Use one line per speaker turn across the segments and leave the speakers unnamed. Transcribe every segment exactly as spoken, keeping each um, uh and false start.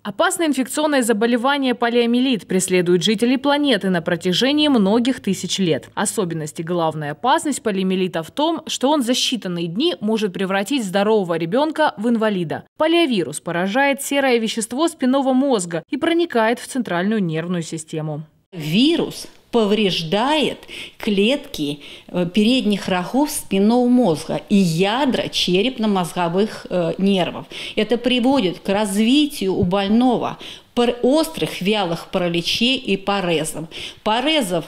Опасное инфекционное заболевание полиомиелит преследует жителей планеты на протяжении многих тысяч лет. Особенность и главная опасность полиомиелита в том, что он за считанные дни может превратить здорового ребенка в инвалида. Полиовирус поражает серое вещество спинного мозга и проникает в центральную нервную систему.
Вирус повреждает клетки передних рогов спинного мозга и ядра черепно-мозговых нервов. Это приводит к развитию у больного острых вялых параличей и парезов. Парезов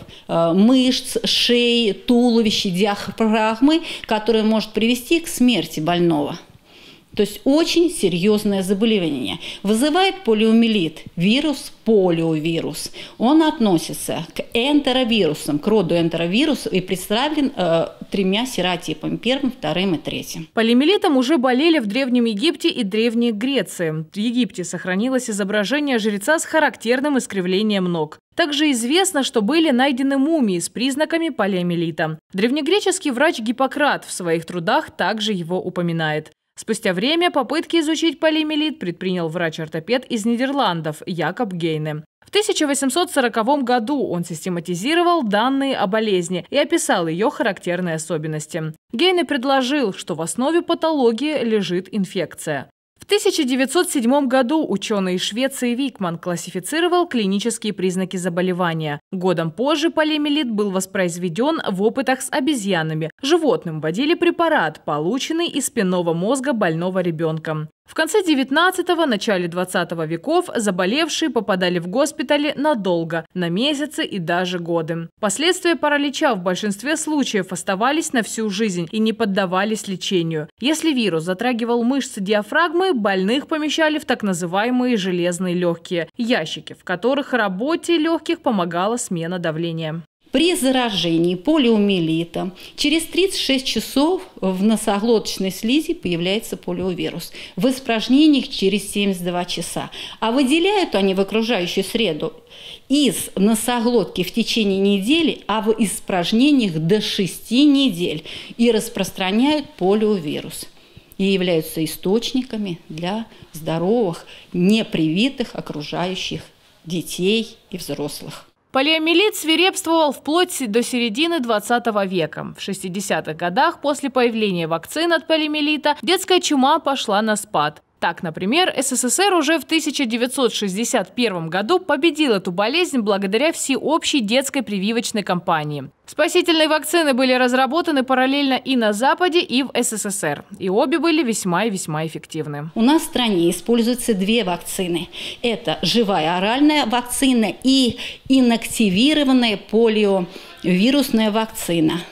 мышц, шеи, туловища, диафрагмы, которые может привести к смерти больного. То есть очень серьезное заболевание. Вызывает полиомиелит вирус полиовирус. Он относится к энтеровирусам, к роду энтеровирусов и представлен э, тремя серотипами – первым, вторым и третьим.
Полиомиелитом уже болели в Древнем Египте и Древней Греции. В Египте сохранилось изображение жреца с характерным искривлением ног. Также известно, что были найдены мумии с признаками полиомиелита. Древнегреческий врач Гиппократ в своих трудах также его упоминает. Спустя время попытки изучить полиомиелит предпринял врач-ортопед из Нидерландов Якоб Гейне. В тысяча восемьсот сороковом году он систематизировал данные о болезни и описал ее характерные особенности. Гейне предложил, что в основе патологии лежит инфекция. В тысяча девятьсот седьмом году ученый из Швеции Викман классифицировал клинические признаки заболевания. Годом позже полиомиелит был воспроизведен в опытах с обезьянами. Животным вводили препарат, полученный из спинного мозга больного ребенка. В конце девятнадцатого – начале двадцатого веков заболевшие попадали в госпитали надолго, на месяцы и даже годы. Последствия паралича в большинстве случаев оставались на всю жизнь и не поддавались лечению. Если вирус затрагивал мышцы диафрагмы, больных помещали в так называемые железные легкие – ящики, в которых работе легких помогала смена давления.
При заражении полиомиелитом через тридцать шесть часов в носоглоточной слизи появляется полиовирус. В испражнениях через семьдесят два часа. А выделяют они в окружающую среду из носоглотки в течение недели, а в испражнениях до шести недель. И распространяют полиовирус. И являются источниками для здоровых, непривитых окружающих детей и взрослых.
Полиомиелит свирепствовал вплоть до середины двадцатого века. В шестидесятых годах после появления вакцин от полиомиелита детская чума пошла на спад. Так, например, СССР уже в тысяча девятьсот шестьдесят первом году победил эту болезнь благодаря всеобщей детской прививочной кампании. Спасительные вакцины были разработаны параллельно и на Западе, и в СССР. И обе были весьма и весьма эффективны.
У нас в стране используются две вакцины. Это живая оральная вакцина и инактивированная полиовирусная вакцина.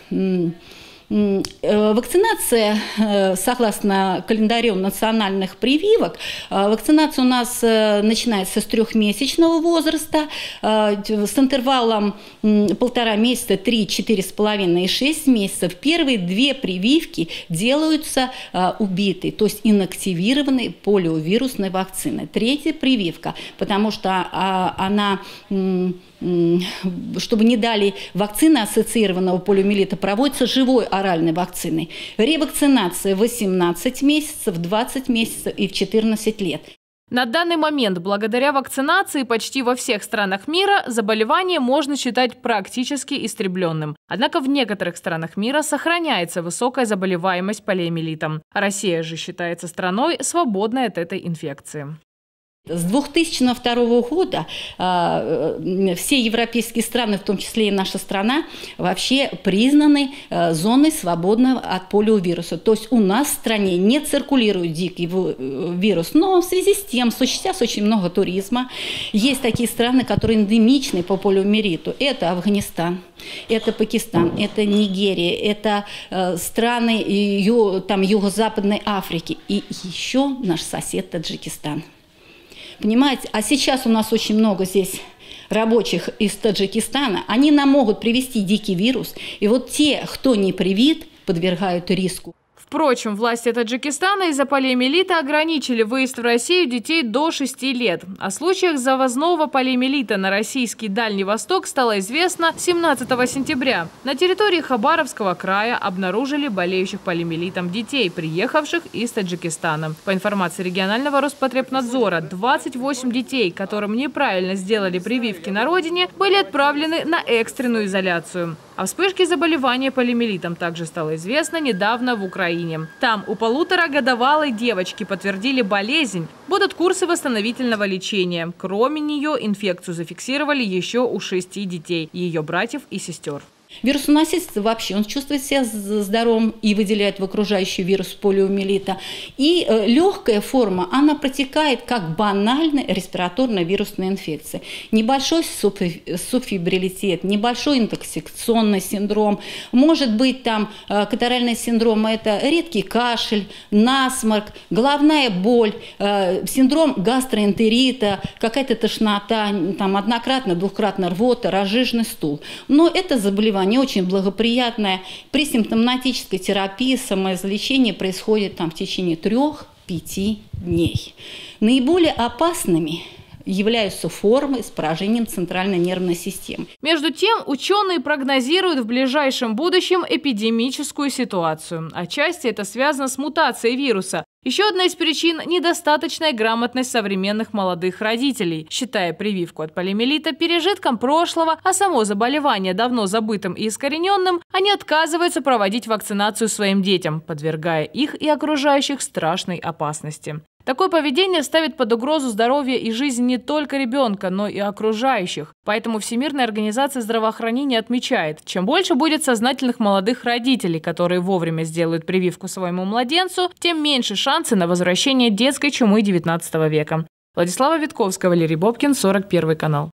Вакцинация, согласно календарю национальных прививок, вакцинация у нас начинается с трехмесячного возраста, с интервалом полтора месяца, три, четыре с половиной и шесть месяцев. Первые две прививки делаются убитой, то есть инактивированной полиовирусной вакциной. Третья прививка, потому что она, чтобы не дали вакцины ассоциированного полиомиелита, проводится живой оральной вакциной. Ревакцинация в восемнадцать месяцев, двадцать месяцев и в четырнадцать лет.
На данный момент, благодаря вакцинации почти во всех странах мира, заболевание можно считать практически истребленным. Однако в некоторых странах мира сохраняется высокая заболеваемость полиомиелитом. Россия же считается страной, свободной от этой инфекции.
С две тысячи второго года э, все европейские страны, в том числе и наша страна, вообще признаны э, зоной, свободной от полиовируса. То есть у нас в стране не циркулирует дикий вирус, но в связи с тем, сейчас очень много туризма, есть такие страны, которые эндемичны по полиомиелиту. Это Афганистан, это Пакистан, это Нигерия, это э, страны ю, там, Юго-Западной Африки и еще наш сосед Таджикистан. Понимаете, а сейчас у нас очень много здесь рабочих из Таджикистана, они нам могут привезти дикий вирус, и вот те, кто не привит, подвергают риску.
Впрочем, власти Таджикистана из-за полиомиелита ограничили выезд в Россию детей до шести лет. О случаях завозного полиомиелита на российский Дальний Восток стало известно семнадцатого сентября. На территории Хабаровского края обнаружили болеющих полиомиелитом детей, приехавших из Таджикистана. По информации регионального Роспотребнадзора, двадцать восемь детей, которым неправильно сделали прививки на родине, были отправлены на экстренную изоляцию. О вспышке заболевания полиомиелитом также стало известно недавно в Украине. Там у полуторагодовалой девочки подтвердили болезнь. Будут курсы восстановительного лечения. Кроме нее инфекцию зафиксировали еще у шести детей, ее братьев и сестер.
Вирусоноситель вообще, он чувствует себя здоровым и выделяет в окружающий вирус полиомиелита. И э, легкая форма, она протекает как банальная респираторная вирусная инфекция. Небольшой субфибрилитет, небольшой интоксикационный синдром. Может быть там э, катаральный синдром, это редкий кашель, насморк, головная боль, э, синдром гастроэнтерита, какая-то тошнота, там однократно, двукратно рвота, разжиженный стул. Но это заболевание не очень благоприятное. При симптоматической терапии самоизлечение происходит там в течение трех-пяти дней. Наиболее опасными являются формы с поражением центральной нервной системы.
Между тем, ученые прогнозируют в ближайшем будущем эпидемическую ситуацию. Отчасти это связано с мутацией вируса. Еще одна из причин – недостаточная грамотность современных молодых родителей. Считая прививку от полиомиелита пережитком прошлого, а само заболевание давно забытым и искорененным, они отказываются проводить вакцинацию своим детям, подвергая их и окружающих страшной опасности. Такое поведение ставит под угрозу здоровье и жизнь не только ребенка, но и окружающих. Поэтому Всемирная организация здравоохранения отмечает, чем больше будет сознательных молодых родителей, которые вовремя сделают прививку своему младенцу, тем меньше шансы на возвращение детской чумы девятнадцатого века. Владислава Витковская, Валерий Бобкин, сорок первый канал.